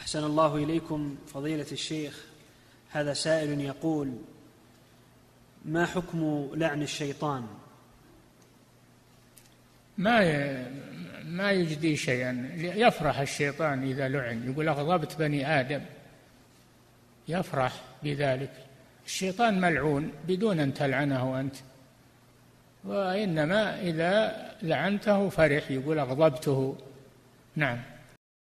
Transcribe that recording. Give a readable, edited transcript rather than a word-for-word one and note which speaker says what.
Speaker 1: أحسن الله إليكم فضيلة الشيخ. هذا سائل يقول: ما حكم لعن الشيطان؟
Speaker 2: ما يجدي شيئا، يفرح الشيطان إذا لعن، يقول أغضبت بني آدم، يفرح بذلك. الشيطان ملعون بدون أن تلعنه أنت، وإنما إذا لعنته فرح، يقول أغضبته. نعم.